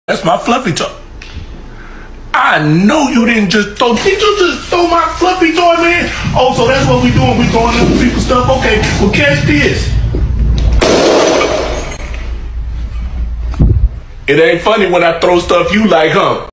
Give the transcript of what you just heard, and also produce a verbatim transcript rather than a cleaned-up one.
That's my fluffy toy. I know you didn't just throw. Did you just throw my fluffy toy, man? Oh, so that's what we doing. We throwing other people's stuff. Okay, well, catch this. It ain't funny when I throw stuff you like, huh?